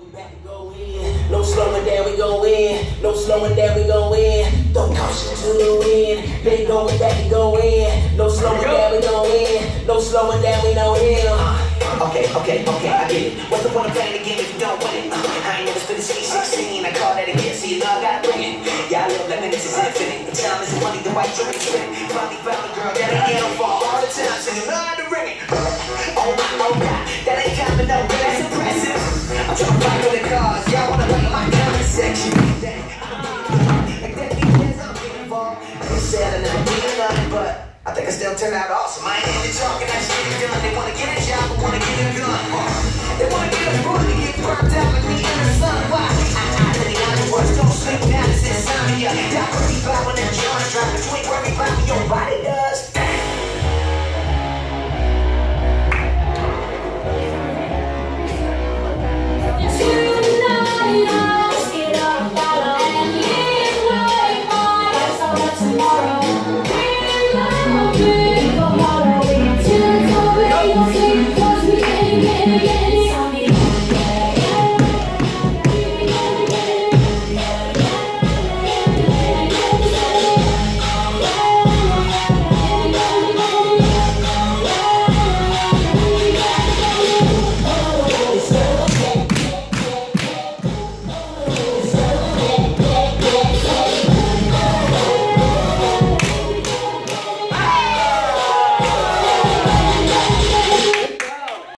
Back to go in. No slowing down, we go in. No slowing down, we go in. Don't caution to the wind. They going back to go in. No slowing down, we go in. No slowing down, we know him. Okay, I get it. What's the point of playing the game if you don't win it? I ain't never spit a C16. I call that a gift, so you know I gotta bring it. Yeah, I live like this is infinite. The time is money, the white drink spin. Finally found a girl that ain't getting for all the time, so you know how to ring it. Oh my, that ain't coming up, but that's impressive. I'm trying to fight for the cars, y'all wanna play in my comment section. Like that means I'm getting involved. They said I never did nothing, but I think I still turn out awesome. I ain't into talking, I just get it done. They wanna get a job, but wanna get a gun. They wanna get a gun,